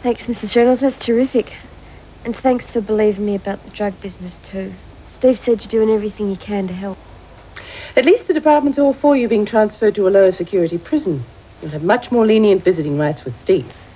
Thanks, Mrs. Reynolds. That's terrific. And thanks for believing me about the drug business, too. Steve said you're doing everything you can to help. At least the department's all for you being transferred to a lower security prison. You'll have much more lenient visiting rights with Steve.